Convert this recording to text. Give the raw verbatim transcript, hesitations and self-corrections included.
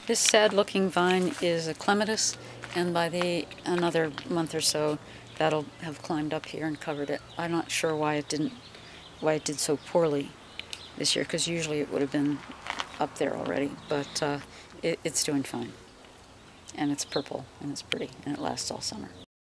This sad-looking vine is a Clematis, and by the another month or so, that'll have climbed up here and covered it. I'm not sure why it didn't, why it did so poorly this year, because usually it would have been up there already. But uh, it, it's doing fine, and it's purple and it's pretty, and it lasts all summer.